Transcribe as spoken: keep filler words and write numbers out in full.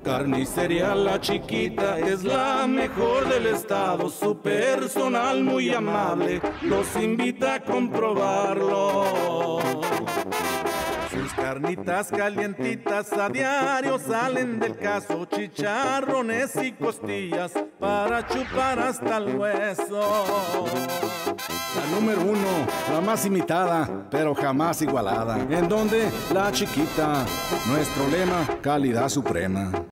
Carnicería La Chiquita es la mejor del estado, su personal muy amable los invita a comprobarlo. Sus carnitas calientitas a diario salen del caso, chicharrones y costillas para chupar hasta el hueso. La número uno, la más imitada, pero jamás igualada. En donde La Chiquita, nuestro lema, calidad suprema.